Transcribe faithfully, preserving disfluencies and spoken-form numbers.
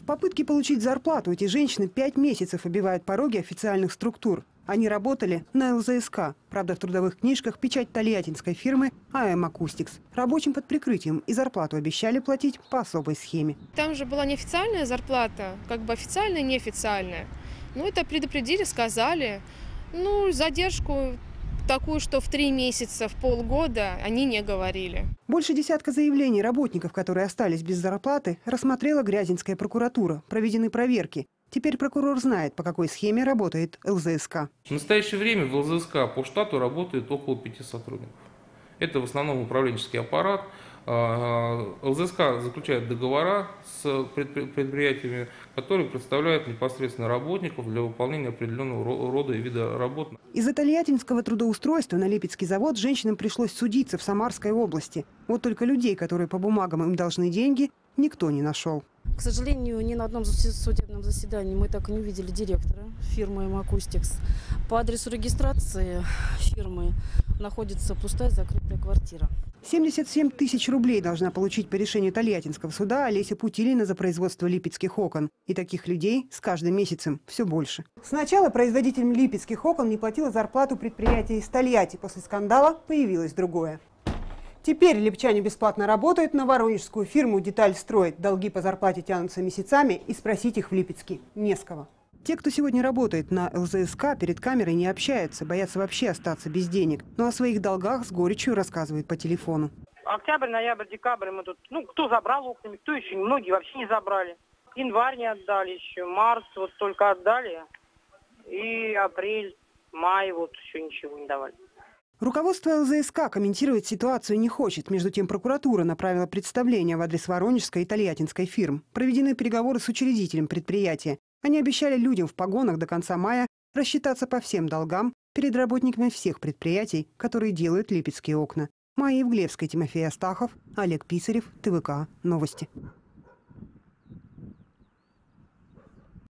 В попытке получить зарплату эти женщины пять месяцев обивают пороги официальных структур. Они работали на эл зэ эс ка. Правда, в трудовых книжках печать тольяттинской фирмы а эм Acoustics. Рабочим под прикрытием и зарплату обещали платить по особой схеме. Там же была неофициальная зарплата, как бы официальная, неофициальная. Ну, это предупредили, сказали. Ну, задержку такую, что в три месяца, в полгода, они не говорили. Больше десятка заявлений работников, которые остались без зарплаты, рассмотрела Грязинская прокуратура. Проведены проверки. Теперь прокурор знает, по какой схеме работает эл зэ эс ка. В настоящее время в эл зэ эс ка по штату работает около пяти сотрудников. Это в основном управленческий аппарат. эл зэ эс ка заключает договора с предприятиями, которые представляют непосредственно работников для выполнения определенного рода и вида работ. Из-за тольяттинского трудоустройства на Липецкий завод женщинам пришлось судиться в Самарской области. Вот только людей, которые по бумагам им должны деньги, никто не нашел. К сожалению, ни на одном судебном заседании мы так и не увидели директора фирмы а эм Acoustics. По адресу регистрации фирмы находится пустая закрытая квартира. семьдесят семь тысяч рублей должна получить по решению Тольяттинского суда Олеся Путилина за производство липецких окон. И таких людей с каждым месяцем все больше. Сначала производителям липецких окон не платила зарплату предприятия из Тольятти. После скандала появилось другое. Теперь липчане бесплатно работают на воронежскую фирму «Деталь строит». Долги по зарплате тянутся месяцами, и спросить их в Липецке не с кого. Те, кто сегодня работает на эл зэ эс ка, перед камерой не общаются, боятся вообще остаться без денег. Но о своих долгах с горечью рассказывают по телефону. Октябрь, ноябрь, декабрь мы тут, ну, кто забрал окнами, кто еще, многие вообще не забрали. Январь не отдали еще, март вот только отдали, и апрель, май вот еще ничего не давали. Руководство эл зэ эс ка комментировать ситуацию не хочет. Между тем, прокуратура направила представление в адрес воронежской и тольяттинской фирм. Проведены переговоры с учредителем предприятия. Они обещали людям в погонах до конца мая рассчитаться по всем долгам перед работниками всех предприятий, которые делают липецкие окна. Майя Евглевская, Тимофей Астахов, Олег Писарев, тэ вэ ка Новости.